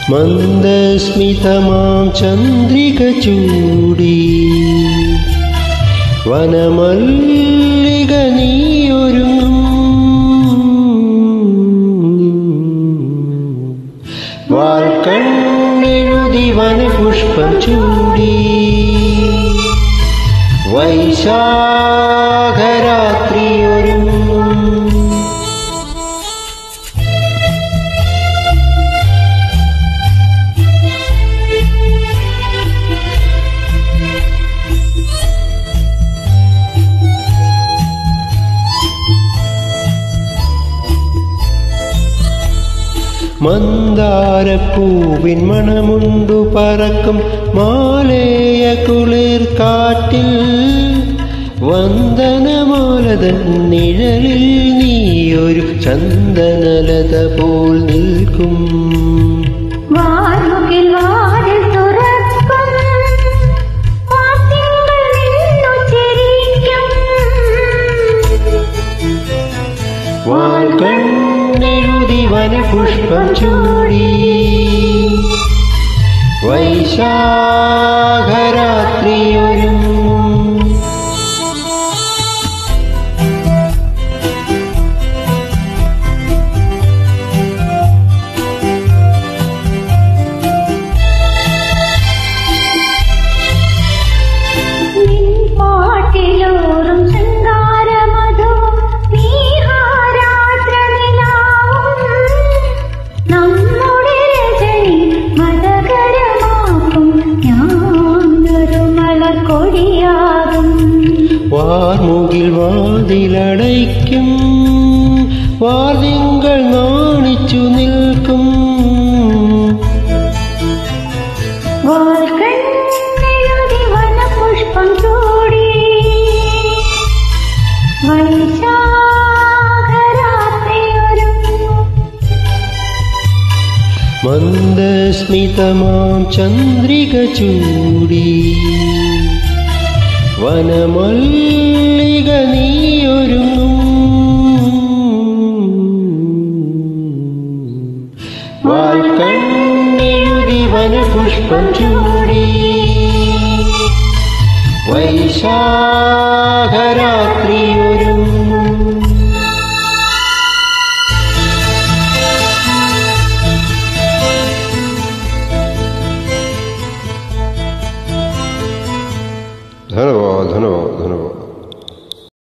മന്ദസ്മിതമാം ചന്ദ്രിക ചൂടി വനമല്ലിക നീയൊരുങ്ങും വാൽക്കണ്ണെഴുതി വനപുഷ്പം ചൂടി വൈശാഖരാത്രിയൊരുങ്ങും മന്ദാരപ്പൂവിൻ മണമുണ്ടു പറക്കും മാലേയ കുളിർ കാറ്റിൽ വന്ദനമാലതൻ നിഴലിൽ നീയൊരു ചന്ദനലത പോൽ നിൽക്കും വാൽക്കണ്ണെഴുതി വനപുഷ്പം ചൂടി വൈശാഖരാത്രിയൊരുങ്ങും വാർമുകിൽ വാതിലടയ്ക്കും വാതിങ്കൾ നാണിച്ചു നിൽക്കും വാൽക്കണ്ണെഴുതി വനപുഷ്പം ചൂടി വൈശാഖരാത്രിയൊരുങ്ങും മന്ദസ്മിതമാം ചന്ദ്രിക ചൂടി വനമല്ലിക നീയൊരുങ്ങും വാൽക്കണ്ണെഴുതി വനപുഷ്പം ചൂടി വൈശാഖരാത്രിയോ